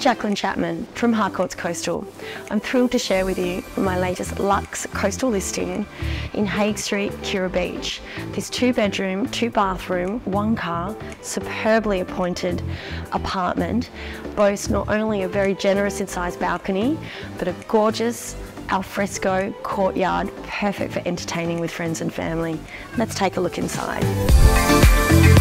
Jacqueline Chapman from Harcourts Coastal. I'm thrilled to share with you my latest luxe coastal listing in Haig Street, Kira Beach. This 2-bedroom, 2-bathroom, 1-car, superbly appointed apartment boasts not only a very generous in size balcony, but a gorgeous alfresco courtyard, perfect for entertaining with friends and family. Let's take a look inside.